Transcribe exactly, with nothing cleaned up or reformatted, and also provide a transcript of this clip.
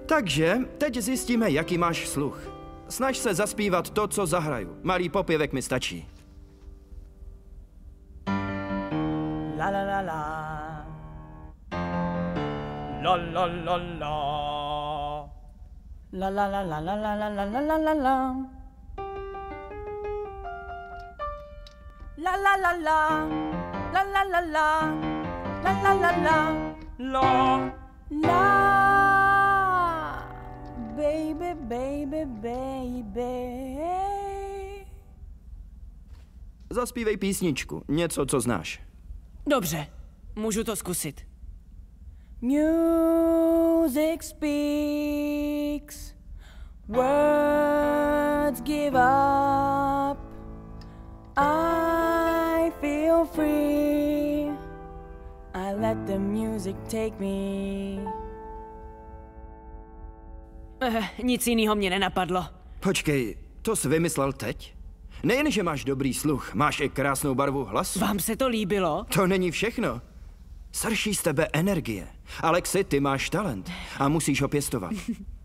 Takže teď zjistíme, jaký máš sluch. Snaž se zaspívat to, co zahraju. Malý popěvek mi stačí. La la la la. La la la la. La la la la la la la la la la la la. La la la la. La la la la. La la la la. La. La. Baby, baby, baby. Zaspívej písničku, něco, co znáš. Dobře, můžu to zkusit. Music speaks, words give up. I feel free. I let the music take me. Eh, nic jiného mě nenapadlo. Počkej, to jsi vymyslel teď? Nejen, že máš dobrý sluch, máš i krásnou barvu hlasu. Vám se to líbilo? To není všechno. Srší z tebe energie. Alexi, ty máš talent a musíš ho pěstovat.